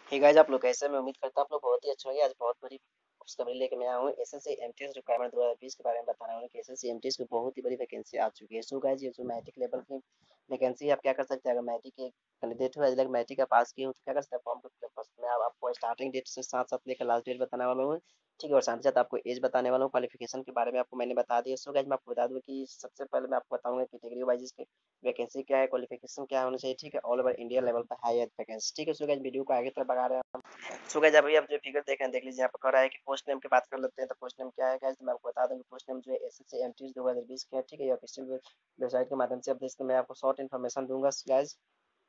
Hey guys, आप लोग कैसे हैं? मैं उम्मीद करता हूँ आप लोग बहुत ही अच्छे होंगे। आज बहुत बड़ी खुशखबरी लेके मैं आया हूँ। एसएससी एमटीएस रिक्वायरमेंट 2020 के बारे में बताना है कि एसएससी एमटीएस की बहुत ही बड़ी वैकेंसी आ चुकी है। सो गाइस, ये जो मैट्रिक लेवल की वैकेंसी आप क्या कर सकते हैं, अगर मैट्रिक के कैंडिडेट हो, अगर मैट्रिक का पास किए हो तो क्या कर सकते हैं, फॉर्म को फर्स्ट में आपको स्टार्टिंग डेट से साथ साथ लेकर लास्ट डेट बताने वाला हूँ। ठीक है, और साथ ही साथ आपको एज बताने वाला हूँ। क्वालिफिकेशन के बारे में आपको मैंने बता दिया। सो गाइस, मैं आपको बता दूं कि सबसे पहले मैं आपको बताऊंगा कैटेगरी वाइज वैकेंसी क्या है, क्वालिफिकेशन क्या होना चाहिए। ठीक है, ऑल ओवर इंडिया लेवल पर हाई वैकेंसी। ठीक है, सो गाइस वीडियो को आगे तरफ बढ़ा रहे हैं। सो गाइस, अभी आप जो फिगर देख रहे हैं, देख लीजिए यहाँ पर कह रहा है कि पोस्ट नेम की बात कर लेते हैं। तो पोस्ट नेम क्या है गाइस, तो मैं आपको बता दूं कि पोस्ट नेम जो है एसएससी एमटीएस 2020 के है। ठीक है, ये ऑफिशियल वेबसाइट के माध्यम से आप देख सकते हैं। मैं आपको शॉर्ट इन्फॉर्मेशन दूंगा गाइस।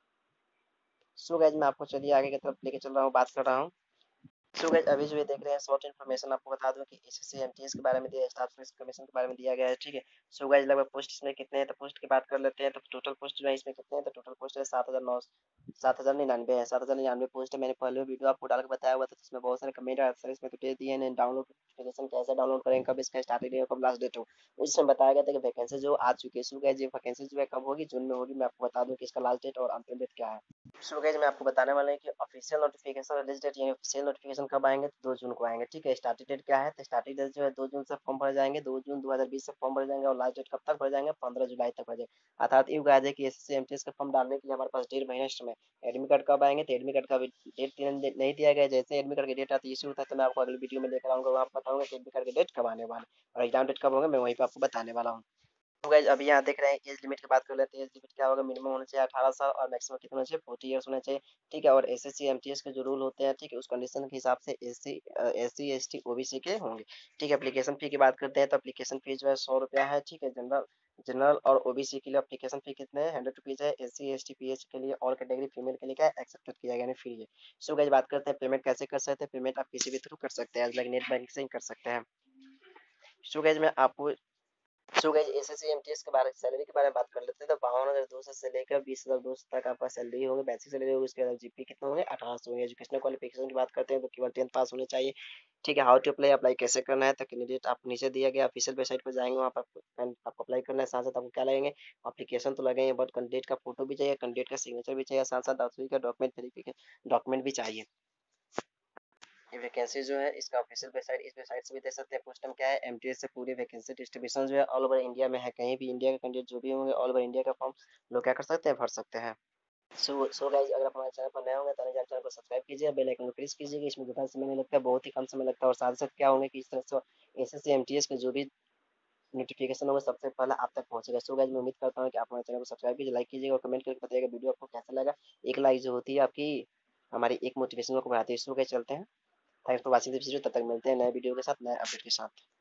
सो गाइस, मैं आपको चलिए आगे की तरफ लेके चल रहा हूँ, बात कर रहा हूँ। सो गाइस, अभी जो ये देख रहे हैं शॉर्ट इन्फॉर्मेशन, आपको बता दूं कि एसएससी एमटीएस के बारे में दिया है, स्टाफ सिलेक्शन कमीशन के बारे में दिया गया है। ठीक है, सो गाइस, लगभग पोस्ट इसमें कितने हैं, तो पोस्ट की बात कर लेते हैं। तो टोटल पोस्ट जो है इसमें कितने हैं, तो टोटल पोस्ट है 7,099 है। 7,099 पोस्ट है। मैंने पहले वीडियो आपको डाल के बताया हुआ था, तो इसमें बहुत सारे कमेंट आए थे, इसमें तो दे दिए हैं। डाउनलोड नोटिफिकेशन कैसे डाउनलोड करेंगे, कब इसका स्टार्टिंग डेट, कब लास्ट डेट हो, उसमें बताया गया था कि वैकेंसी जो आ चुकी है। सो गाइस, ये वैकेंसी जो है कब होगी, जून में होगी। मैं आपको बता दूं कि इसका लास्ट डेट और अंतिम डेट क्या है। सो गाइस, मैं आपको बताने वाला हूं कि ऑफिशियल नोटिफिकेशन रिलीज डेट यानी ऑफिशियल नोटिफिकेशन कब आएंगे, तो 2 जून को आएंगे। ठीक है, स्टार्टिंग डेट क्या है, तो स्टार्टिंग डेट जो है 2 जून से फॉर्म भर जाएंगे, 2 जून 2020 से फॉर्म भर जाएंगे, और लास्ट डेट कब तक भर जाएंगे, 15 जुलाई तक भर जाएंगे। अर्थात ये उम्मीद है कि एसएससी एमटीएस का फॉर्म डालने के लिए हमारे पास 1.5 महीने समय। एडमिट कार्ड कब आएंगे, तो एडमिट कार्ड का डेट नहीं दिया गया है। जैसे एडमिट कार्ड की डेट आती है इश्यू होता है, तो मैं आपको अगली वीडियो में लेकर आऊंगा, वहाँ बताऊंगा कि एडमिट कार्ड की डेट कब आने वाला है और एग्जाम डेट कब होगा, मैं वहीं पे आपको बताने वाला हूँ। तो गाइस, अभी यहाँ देख रहे हैं एज लिमिट की बात कर लेते हैं। एज लिमिट क्या होगा, मिनिमम होना चाहिए 18 साल और मैक्सिमम कितना होना चाहिए, 40 ईयर्स होना चाहिए। ठीक है, और एसएससी एमटीएस के जो रूल होते हैं, ठीक है, उस कंडीशन के हिसाब से एससी एसटी ओबीसी के होंगे। ठीक है, एप्लीकेशन फी की बात करते हैं, तो एप्लीकेशन फी जो है 100 रुपया है। ठीक है, जनरल जनरल और ओबीसी के लिए एप्लीकेशन फी कितने हैं, 100 रुपीज है। एससी एसटी पीएच के लिए और कैटेगरी फीमेल के लिए क्या एक्सेप्ट किया गया, फ्री है। सो गाइस, बात करते हैं पेमेंट कैसे कर सकते हैं। पेमेंट आप किसी भी थ्रू कर सकते हैं, लाइक नेट बैंकिंग से ही कर सकते हैं। सो गाइस, मैं आपको सो गाइस, एसएससी एमटीएस के बारे में सैलरी के बारे में बात कर लेते हैं। तो 52,200 से लेकर 20,200 तक आपका सैलरी होगी, बेसिक सैलरी होगी। उसके बाद जीपी कितना होंगे, 1800 होंगे। एजुकेशनल क्वालिफिकेशन की बात करते हैं तो केवल 10th पास होने चाहिए। ठीक है, हाउ टू अप्लाई, अप्लाई कैसे करना है, तो कैंडिडेट आप नीचे दिया गया ऑफिशियल वेबसाइट पर जाएंगे, वहाँ पर आपको अप्लाई करना है। साथ साथ आपको क्या लगेंगे, एप्लीकेशन तो लगेंगे, बट कैंडिडेट का फोटो भी चाहिए, कैंडिडेट का सिग्नेचर भी चाहिए, साथ साथ का डॉक्यूमेंट वेरिफिकेशन डॉक्यूमेंट भी चाहिए। ये वैकेंसी जो है इसका ऑफिशियल वेबसाइट, इस वेबसाइट से भी देख सकते हैं। पोस्ट हम क्या है, एमटीएस से पूरी वैकेंसी डिस्ट्रीब्यूशन जो है ऑल ओवर इंडिया में है। कहीं भी इंडिया के कैंडिडेट जो भी होंगे, ऑल ओवर इंडिया का फॉर्म लोग क्या कर सकते हैं, भर सकते हैं। सो गाइस, अगर आप हमारे चैनल पर नए होंगे तो हमारे चैनल को सब्सक्राइब कीजिए, बेल आइकन को प्रेस कीजिएगा। इसमें ज़्यादा समय नहीं लगता है, बहुत ही कम समय लगता है। और साथ साथ क्या होंगे कि इस तरह से एसएससी एमटीएस के जो भी नोटिफिकेशन होगा सबसे पहले आप तक पहुंचेगा। सो गाइस, मैं उम्मीद करता हूँ कि आप हमारे चैनल को सब्सक्राइब कीजिए, लाइक कीजिएगा और कमेंट करके बताइएगा वीडियो आपको कैसा लगा। एक लाइक जो होती है आपकी, हमारी एक मोटिवेशन को बढ़ाती है। सो गाइस, चलते हैं। Thanks for watching this video. तब तक मिलते हैं नए वीडियो के साथ, नए अपडेट के साथ।